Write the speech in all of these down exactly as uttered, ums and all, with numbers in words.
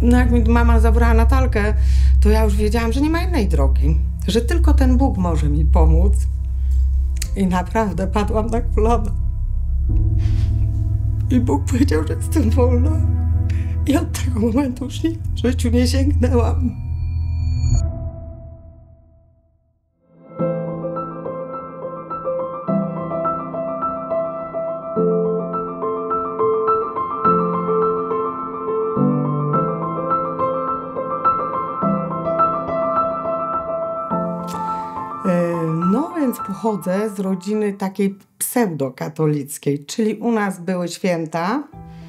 No jak mi mama zabrała Natalkę, to ja już wiedziałam, że nie ma innej drogi. Że tylko ten Bóg może mi pomóc. I naprawdę padłam na kolana. I Bóg powiedział, że jestem wolna. I od tego momentu już nigdy w życiu nie sięgnęłam. No więc pochodzę z rodziny takiej pseudokatolickiej, czyli u nas były święta.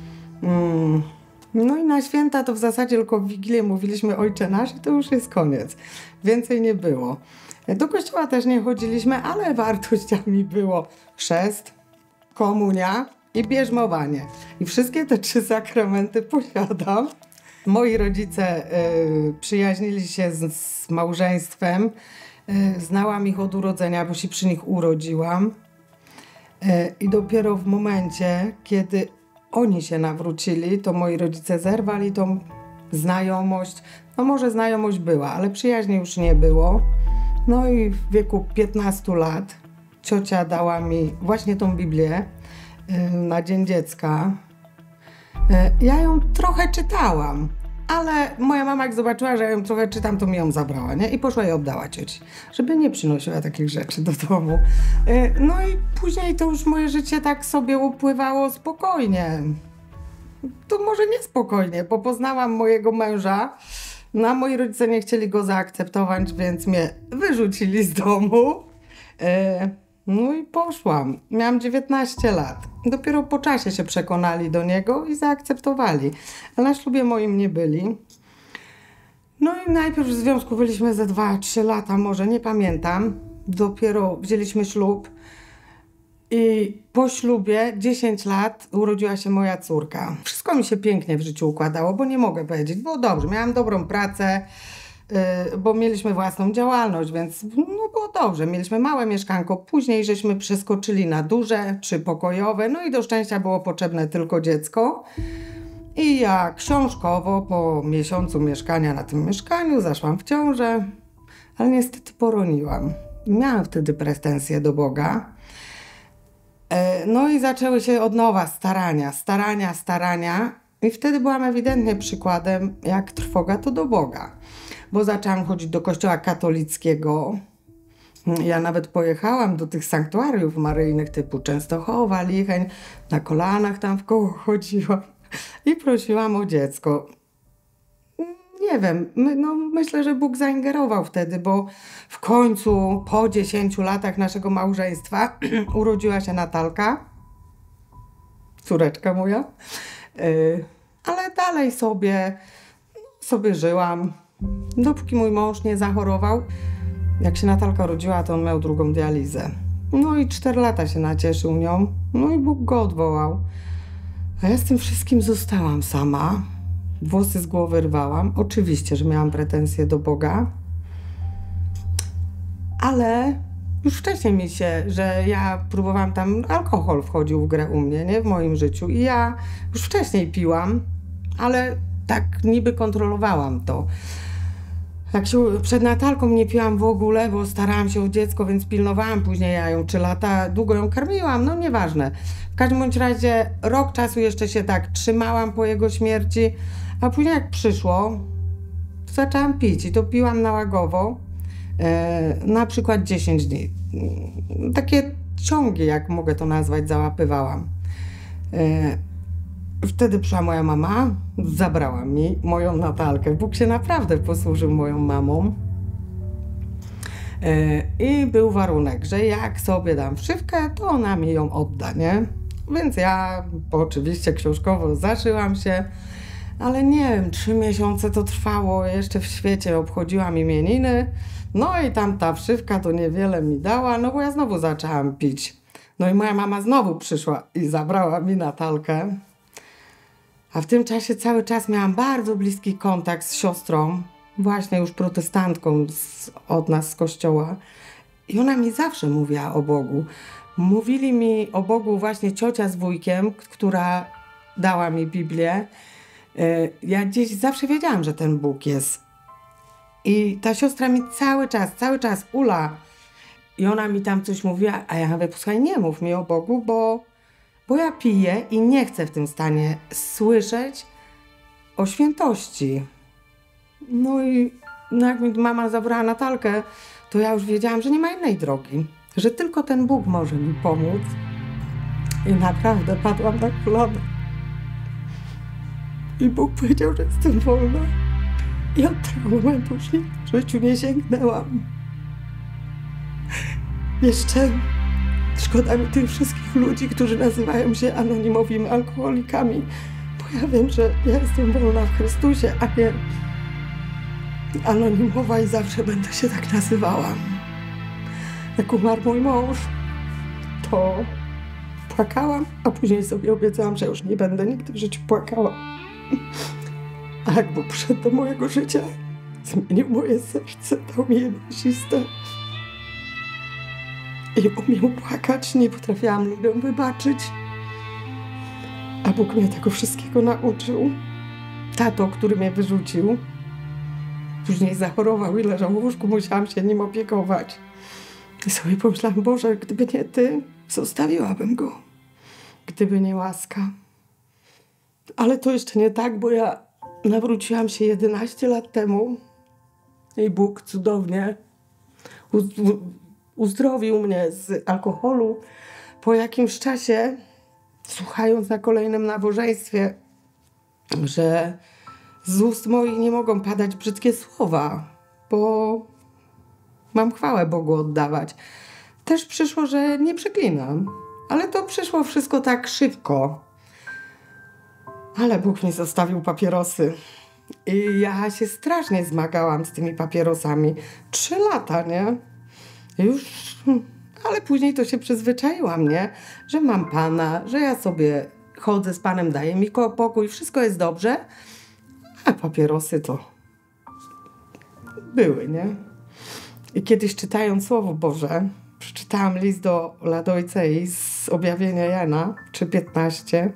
No i na święta to w zasadzie tylko w Wigilię mówiliśmy Ojcze Nasz i to już jest koniec. Więcej nie było. Do kościoła też nie chodziliśmy, ale wartościami było chrzest, komunia i bierzmowanie. I wszystkie te trzy sakramenty posiadam. Moi rodzice y, przyjaźnili się z, z małżeństwem. Znałam ich od urodzenia, bo się przy nich urodziłam. I dopiero w momencie, kiedy oni się nawrócili, to moi rodzice zerwali tą znajomość. No może znajomość była, ale przyjaźni już nie było. No i w wieku piętnastu lat ciocia dała mi właśnie tą Biblię na Dzień Dziecka. Ja ją trochę czytałam. Ale moja mama jak zobaczyła, że ja ją trochę czytam, to mi ją zabrała, nie? I poszła i oddała cioci, żeby nie przynosiła takich rzeczy do domu. No i później to już moje życie tak sobie upływało spokojnie. To może niespokojnie, bo poznałam mojego męża, no a moi rodzice nie chcieli go zaakceptować, więc mnie wyrzucili z domu. No i poszłam. Miałam dziewiętnaście lat. Dopiero po czasie się przekonali do niego i zaakceptowali. Ale na ślubie moim nie byli. No i najpierw w związku byliśmy ze dwa trzy lata, może nie pamiętam. Dopiero wzięliśmy ślub. I po ślubie dziesięć lat urodziła się moja córka. Wszystko mi się pięknie w życiu układało, bo nie mogę powiedzieć. Było dobrze, miałam dobrą pracę. Bo mieliśmy własną działalność, więc no było dobrze. Mieliśmy małe mieszkanko, później żeśmy przeskoczyli na duże, trzypokojowe, no i do szczęścia było potrzebne tylko dziecko. I ja książkowo po miesiącu mieszkania na tym mieszkaniu zaszłam w ciążę, ale niestety poroniłam. Miałam wtedy pretensje do Boga. No i zaczęły się od nowa starania, starania, starania i wtedy byłam ewidentnie przykładem, jak trwoga to do Boga. Bo zaczęłam chodzić do kościoła katolickiego. Ja nawet pojechałam do tych sanktuariów maryjnych typu Częstochowa, Licheń. Na kolanach tam w koło chodziłam i prosiłam o dziecko. Nie wiem, my, no myślę, że Bóg zaingerował wtedy, bo w końcu po dziesięciu latach naszego małżeństwa urodziła się Natalka, córeczka moja. Yy, ale dalej sobie, sobie żyłam. Dopóki mój mąż nie zachorował, jak się Natalka urodziła, to on miał drugą dializę. No i cztery lata się nacieszył nią, no i Bóg go odwołał. A ja z tym wszystkim zostałam sama. Włosy z głowy rwałam. Oczywiście, że miałam pretensje do Boga. Ale już wcześniej mi się, że ja próbowałam tam, alkohol wchodził w grę u mnie, nie? W moim życiu. I ja już wcześniej piłam, ale tak niby kontrolowałam to. Jak się przed Natalką nie piłam w ogóle, bo starałam się o dziecko, więc pilnowałam. Później ja ją trzy lata, długo ją karmiłam, no nieważne. W każdym bądź razie rok czasu jeszcze się tak trzymałam po jego śmierci, a później jak przyszło, to zaczęłam pić i to piłam nałagowo, e, na przykład dziesięć dni. Takie ciągi, jak mogę to nazwać, załapywałam. E, Wtedy przyszła moja mama, zabrała mi moją Natalkę. Bóg się naprawdę posłużył moją mamą. I był warunek, że jak sobie dam wszywkę, to ona mi ją odda, nie? Więc ja oczywiście książkowo zaszyłam się, ale nie wiem, trzy miesiące to trwało, jeszcze w świecie obchodziłam imieniny. No i tam ta wszywka to niewiele mi dała, no bo ja znowu zaczęłam pić. No i moja mama znowu przyszła i zabrała mi Natalkę. A w tym czasie cały czas miałam bardzo bliski kontakt z siostrą, właśnie już protestantką z, od nas z kościoła. I ona mi zawsze mówiła o Bogu. Mówili mi o Bogu właśnie ciocia z wujkiem, która dała mi Biblię. Ja gdzieś zawsze wiedziałam, że ten Bóg jest. I ta siostra mi cały czas, cały czas, Ula, i ona mi tam coś mówiła, a ja mówię, posłuchaj, nie mów mi o Bogu, bo, bo ja piję i nie chcę w tym stanie słyszeć o świętości. No i no jak mi mama zabrała Natalkę, to ja już wiedziałam, że nie ma innej drogi, że tylko ten Bóg może mi pomóc. I naprawdę padłam na kolana. I Bóg powiedział, że jestem wolna. I od tego momentu już nie, w życiu nie sięgnęłam. Jeszcze szkoda mi tych wszystkich ludzi, którzy nazywają się anonimowymi alkoholikami, bo ja wiem, że ja jestem wolna w Chrystusie, a nie anonimowa i zawsze będę się tak nazywała. Jak umarł mój mąż, to płakałam, a później sobie obiecałam, że już nie będę nigdy w życiu płakała. A jak Bóg przyszedł do mojego życia, zmienił moje serce, dał mi je mięsiste. I umiał płakać, nie potrafiłam ludziom wybaczyć. A Bóg mnie tego wszystkiego nauczył. Tato, który mnie wyrzucił, później zachorował i leżał w łóżku, musiałam się nim opiekować. I sobie pomyślałam, Boże, gdyby nie Ty, zostawiłabym go. Gdyby nie łaska. Ale to jeszcze nie tak, bo ja nawróciłam się jedenaście lat temu i Bóg cudownie uzdrowił mnie z alkoholu. Po jakimś czasie, słuchając na kolejnym nabożeństwie, że z ust moich nie mogą padać brzydkie słowa, bo mam chwałę Bogu oddawać. Też przyszło, że nie przeklinam, ale to przyszło wszystko tak szybko. Ale Bóg mi zostawił papierosy. I ja się strasznie zmagałam z tymi papierosami. Trzy lata, nie? Już... Ale później to się przyzwyczaiłam, nie? Że mam Pana, że ja sobie chodzę z Panem, daję mi pokój, wszystko jest dobrze. A papierosy to były, nie? I kiedyś czytając Słowo Boże, przeczytałam list do Ladojcei z objawienia Jana trzy piętnaście,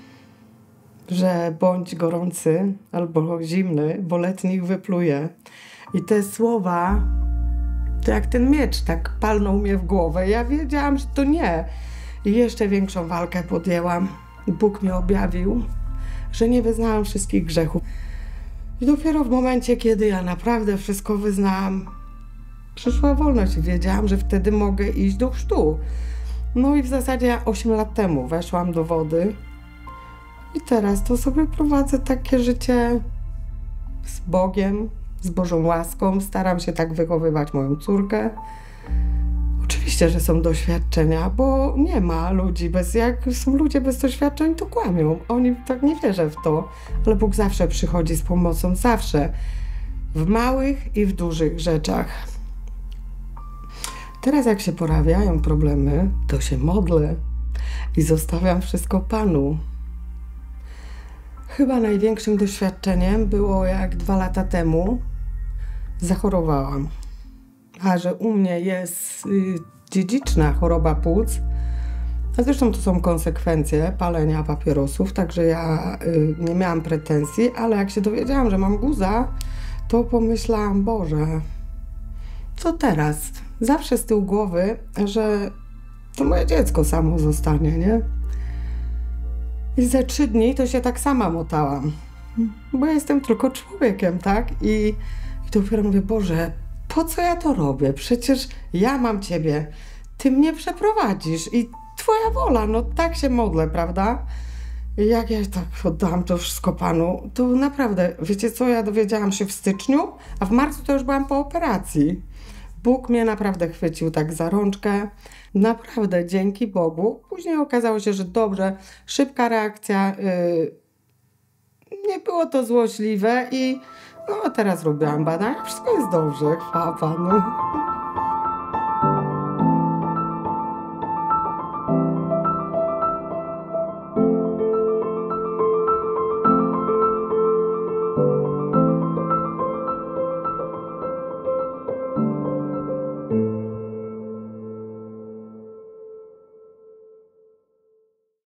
że bądź gorący albo zimny, bo letnich wypluje. I te słowa, to jak ten miecz tak palnął mnie w głowę. Ja wiedziałam, że to nie. I jeszcze większą walkę podjęłam. Bóg mi objawił, że nie wyznałam wszystkich grzechów. I dopiero w momencie, kiedy ja naprawdę wszystko wyznałam, przyszła wolność i wiedziałam, że wtedy mogę iść do chrztu. No i w zasadzie osiem lat temu weszłam do wody i teraz to sobie prowadzę takie życie z Bogiem, z Bożą łaską. Staram się tak wychowywać moją córkę. Oczywiście, że są doświadczenia, bo nie ma ludzi bez, jak są ludzie bez doświadczeń, to kłamią. Oni tak nie wierzą w to, ale Bóg zawsze przychodzi z pomocą, zawsze. W małych i w dużych rzeczach. Teraz jak się pojawiają problemy, to się modlę i zostawiam wszystko Panu. Chyba największym doświadczeniem było, jak dwa lata temu zachorowałam. A że u mnie jest y, dziedziczna choroba płuc, a zresztą to są konsekwencje palenia papierosów, także ja y, nie miałam pretensji, ale jak się dowiedziałam, że mam guza, to pomyślałam, Boże, co teraz? Zawsze z tyłu głowy, że to moje dziecko samo zostanie, nie? I za trzy dni to się tak sama motałam, bo ja jestem tylko człowiekiem, tak? I, i dopiero mówię, Boże, po co ja to robię? Przecież ja mam Ciebie, Ty mnie przeprowadzisz i Twoja wola, no tak się modlę, prawda? I jak ja tak oddałam to wszystko Panu, to naprawdę, wiecie co, ja dowiedziałam się w styczniu, a w marcu to już byłam po operacji. Bóg mnie naprawdę chwycił tak za rączkę. Naprawdę, dzięki Bogu. Później okazało się, że dobrze, szybka reakcja, yy, nie było to złośliwe i no teraz robiłam badania, wszystko jest dobrze, chwała Panu.